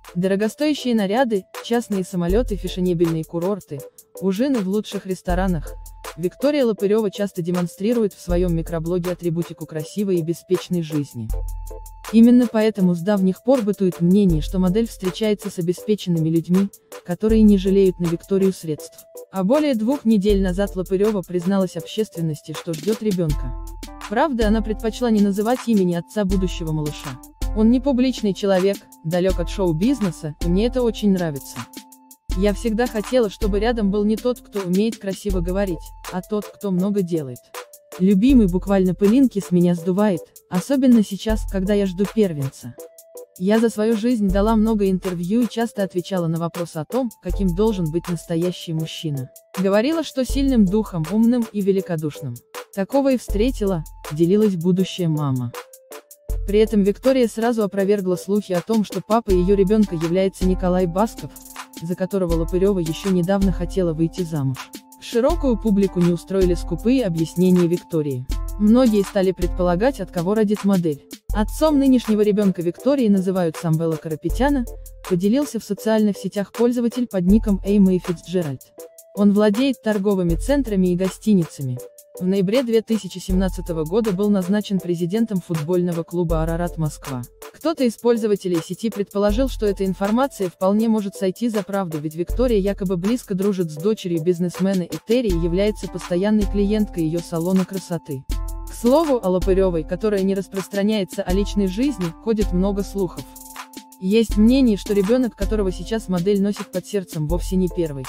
Дорогостоящие наряды, частные самолеты, фешенебельные курорты, ужины в лучших ресторанах. Виктория Лопырева часто демонстрирует в своем микроблоге атрибутику красивой и беспечной жизни. Именно поэтому с давних пор бытует мнение, что модель встречается с обеспеченными людьми, которые не жалеют на Викторию средств. А более 2 недель назад Лопырева призналась общественности, что ждет ребенка. Правда, она предпочла не называть имени отца будущего малыша. Он не публичный человек, далек от шоу-бизнеса, и мне это очень нравится. Я всегда хотела, чтобы рядом был не тот, кто умеет красиво говорить, а тот, кто много делает. Любимый буквально пылинки с меня сдувает, особенно сейчас, когда я жду первенца. Я за свою жизнь дала много интервью и часто отвечала на вопросы о том, каким должен быть настоящий мужчина. Говорила, что сильным духом, умным и великодушным. Такого и встретила, делилась будущая мама. При этом Виктория сразу опровергла слухи о том, что папой ее ребенка является Николай Басков, за которого Лопырева еще недавно хотела выйти замуж. Широкую публику не устроили скупые объяснения Виктории. Многие стали предполагать, от кого родит модель. Отцом нынешнего ребенка Виктории называют Самвела Карапетяна, поделился в социальных сетях пользователь под ником Эймэй Фицджеральд. Он владеет торговыми центрами и гостиницами. В ноябре 2017 года был назначен президентом футбольного клуба «Арарат Москва». Кто-то из пользователей сети предположил, что эта информация вполне может сойти за правду, ведь Виктория якобы близко дружит с дочерью бизнесмена и Терри и является постоянной клиенткой ее салона красоты. К слову, о Лопыревой, которая не распространяется о личной жизни, ходит много слухов. Есть мнение, что ребенок, которого сейчас модель носит под сердцем, вовсе не первый.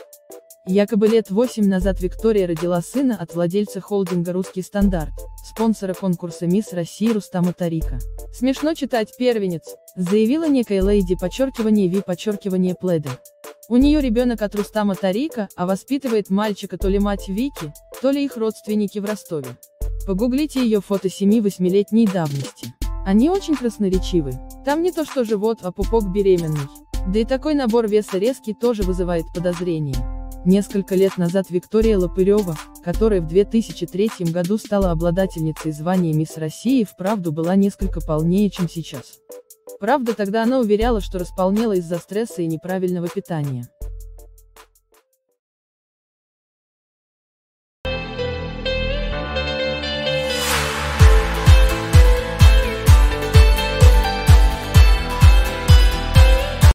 Якобы лет 8 назад Виктория родила сына от владельца холдинга «Русский стандарт», спонсора конкурса «Мисс России» Рустама Тарика. «Смешно читать первенец», заявила некая леди _V_Пледа. У нее ребенок от Рустама Тарика, а воспитывает мальчика то ли мать Вики, то ли их родственники в Ростове. Погуглите ее фото 7-8-летней давности. Они очень красноречивы. Там не то что живот, а пупок беременный. Да и такой набор веса резкий тоже вызывает подозрения. Несколько лет назад Виктория Лопырева, которая в 2003 году стала обладательницей звания «Мисс России», вправду была несколько полнее, чем сейчас. Правда, тогда она уверяла, что располнела из-за стресса и неправильного питания.